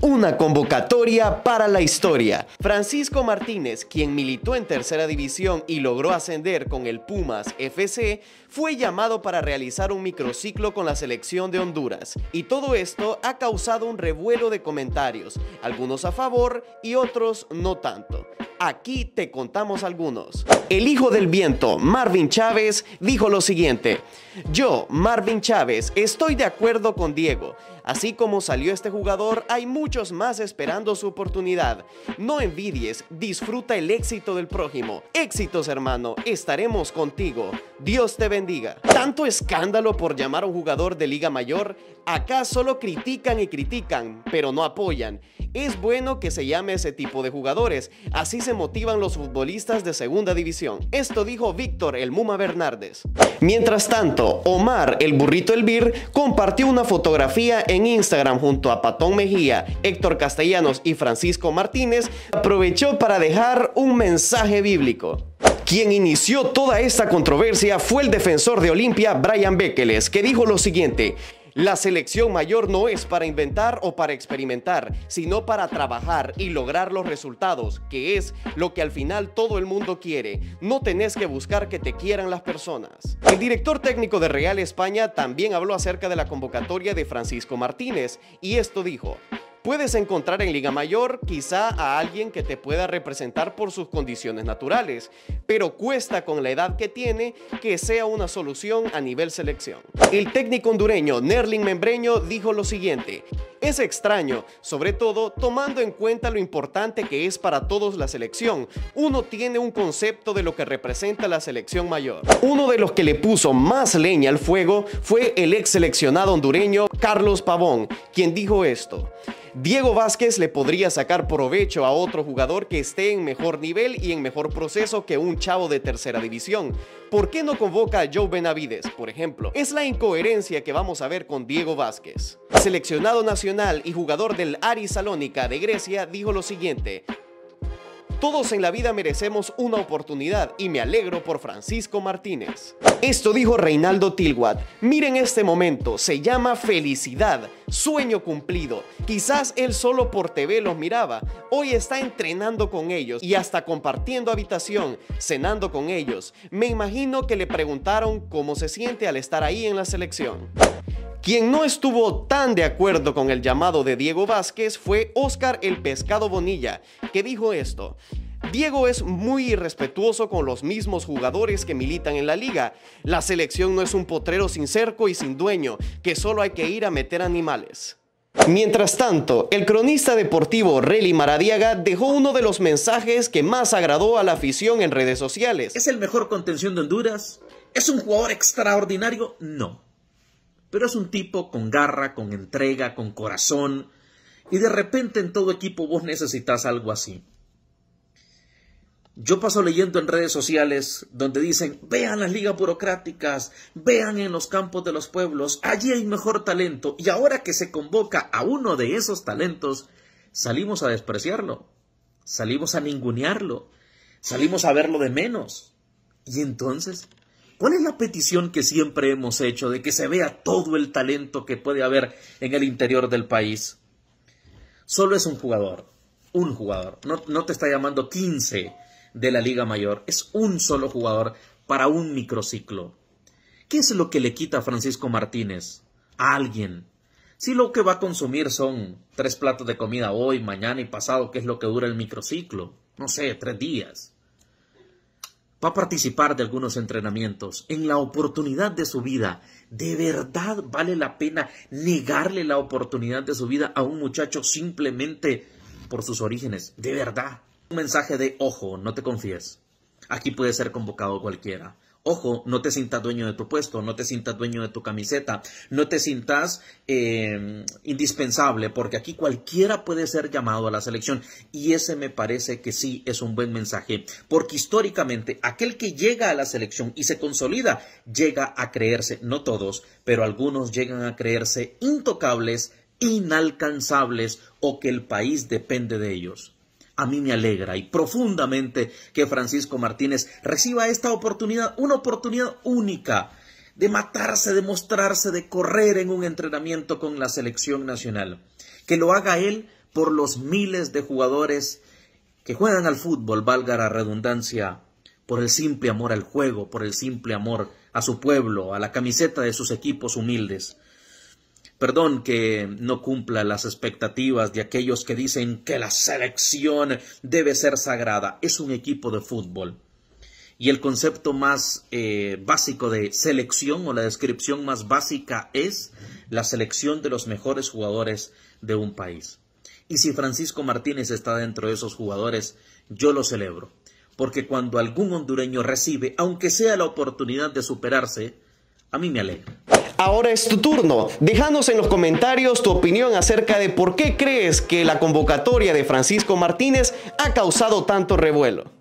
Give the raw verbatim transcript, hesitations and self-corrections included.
Una convocatoria para la historia. Francisco Martínez, quien militó en tercera división y logró ascender con el Pumas F C, fue llamado para realizar un microciclo con la selección de Honduras. Y todo esto ha causado un revuelo de comentarios, algunos a favor y otros no tanto. Aquí te contamos algunos. El hijo del viento, Marvin Chávez, dijo lo siguiente: yo, Marvin Chávez, estoy de acuerdo con Diego. Así como salió este jugador, hay muchos más esperando su oportunidad. No envidies, disfruta el éxito del prójimo. Éxitos, hermano, estaremos contigo. Dios te bendiga. ¿Tanto escándalo por llamar a un jugador de Liga Mayor? Acá solo critican y critican, pero no apoyan. Es bueno que se llame ese tipo de jugadores, así se motivan los futbolistas de segunda división. Esto dijo Víctor el Muma Bernardes. Mientras tanto, Omar el Burrito Elvir compartió una fotografía en Instagram junto a Patón Mejía, Héctor Castellanos y Francisco Martínez. Aprovechó para dejar un mensaje bíblico. Quien inició toda esta controversia fue el defensor de Olimpia, Brian Bekeles, que dijo lo siguiente: la selección mayor no es para inventar o para experimentar, sino para trabajar y lograr los resultados, que es lo que al final todo el mundo quiere. No tenés que buscar que te quieran las personas. El director técnico de Real España también habló acerca de la convocatoria de Francisco Martínez, y esto dijo: puedes encontrar en Liga Mayor quizá a alguien que te pueda representar por sus condiciones naturales, pero cuesta con la edad que tiene que sea una solución a nivel selección. El técnico hondureño Nerlin Membreño dijo lo siguiente: es extraño, sobre todo tomando en cuenta lo importante que es para todos la selección. Uno tiene un concepto de lo que representa la selección mayor. Uno de los que le puso más leña al fuego fue el ex seleccionado hondureño Carlos Pavón, quien dijo esto: Diego Vázquez le podría sacar provecho a otro jugador que esté en mejor nivel y en mejor proceso que un chavo de tercera división. ¿Por qué no convoca a Joe Benavides, por ejemplo? Es la incoherencia que vamos a ver con Diego Vázquez. Seleccionado nacional y jugador del Aris Salónica de Grecia dijo lo siguiente: todos en la vida merecemos una oportunidad y me alegro por Francisco Martínez. Esto dijo Reinaldo Tilguat. Miren este momento, se llama felicidad, sueño cumplido. Quizás él solo por T V los miraba, hoy está entrenando con ellos y hasta compartiendo habitación, cenando con ellos. Me imagino que le preguntaron cómo se siente al estar ahí en la selección. Quien no estuvo tan de acuerdo con el llamado de Diego Vázquez fue Oscar el Pescado Bonilla, que dijo esto: Diego es muy irrespetuoso con los mismos jugadores que militan en la liga. La selección no es un potrero sin cerco y sin dueño, que solo hay que ir a meter animales. Mientras tanto, el cronista deportivo Relly Maradiaga dejó uno de los mensajes que más agradó a la afición en redes sociales. ¿Es el mejor contención de Honduras? ¿Es un jugador extraordinario? No. Pero es un tipo con garra, con entrega, con corazón. Y de repente en todo equipo vos necesitas algo así. Yo paso leyendo en redes sociales donde dicen: vean las ligas burocráticas, vean en los campos de los pueblos, allí hay mejor talento. Y ahora que se convoca a uno de esos talentos, salimos a despreciarlo, salimos a ningunearlo, salimos a verlo de menos. Y entonces, ¿cuál es la petición que siempre hemos hecho de que se vea todo el talento que puede haber en el interior del país? Solo es un jugador, un jugador. No, no te está llamando quince de la Liga Mayor. Es un solo jugador para un microciclo. ¿Qué es lo que le quita a Francisco Martínez a alguien? Si lo que va a consumir son tres platos de comida hoy, mañana y pasado, ¿qué es lo que dura el microciclo? No sé, tres días. Va a participar de algunos entrenamientos. En la oportunidad de su vida, ¿de verdad vale la pena negarle la oportunidad de su vida a un muchacho simplemente por sus orígenes? ¿De verdad? Un mensaje de: ojo, no te confíes. Aquí puede ser convocado cualquiera. Ojo, no te sientas dueño de tu puesto, no te sientas dueño de tu camiseta, no te sientas eh, indispensable, porque aquí cualquiera puede ser llamado a la selección. Y ese me parece que sí es un buen mensaje, porque históricamente aquel que llega a la selección y se consolida, llega a creerse, no todos, pero algunos llegan a creerse intocables, inalcanzables, o que el país depende de ellos. A mí me alegra y profundamente que Francisco Martínez reciba esta oportunidad, una oportunidad única de matarse, de mostrarse, de correr en un entrenamiento con la selección nacional. Que lo haga él por los miles de jugadores que juegan al fútbol, valga la redundancia, por el simple amor al juego, por el simple amor a su pueblo, a la camiseta de sus equipos humildes. Perdón que no cumpla las expectativas de aquellos que dicen que la selección debe ser sagrada. Es un equipo de fútbol. Y el concepto más eh, básico de selección, o la descripción más básica, es la selección de los mejores jugadores de un país. Y si Francisco Martínez está dentro de esos jugadores, yo lo celebro. Porque cuando algún hondureño recibe, aunque sea la oportunidad de superarse, a mí me alegra. Ahora es tu turno. Déjanos en los comentarios tu opinión acerca de por qué crees que la convocatoria de Francisco Martínez ha causado tanto revuelo.